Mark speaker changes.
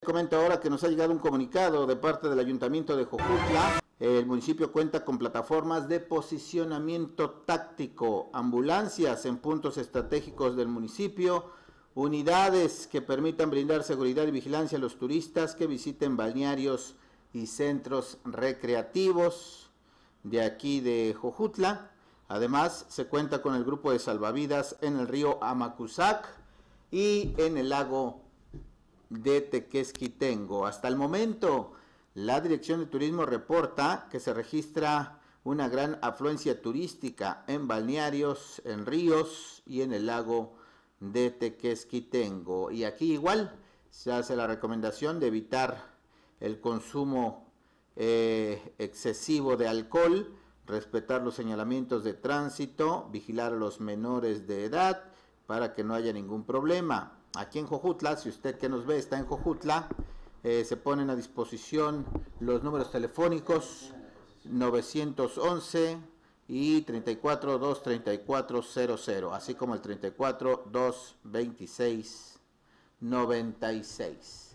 Speaker 1: Comento ahora que nos ha llegado un comunicado de parte del Ayuntamiento de Jojutla. El municipio cuenta con plataformas de posicionamiento táctico, ambulancias en puntos estratégicos del municipio, unidades que permitan brindar seguridad y vigilancia a los turistas que visiten balnearios y centros recreativos de aquí de Jojutla. Además, se cuenta con el grupo de salvavidas en el río Amacuzac y en el lago de Tequesquitengo. Hasta el momento, la Dirección de Turismo reporta que se registra una gran afluencia turística en balnearios, en ríos y en el lago de Tequesquitengo. Y aquí igual se hace la recomendación de evitar el consumo excesivo de alcohol, respetar los señalamientos de tránsito, vigilar a los menores de edad para que no haya ningún problema. Aquí en Jojutla, si usted que nos ve está en Jojutla, se ponen a disposición los números telefónicos 911 y 34 234 00, así como el 34 226 96.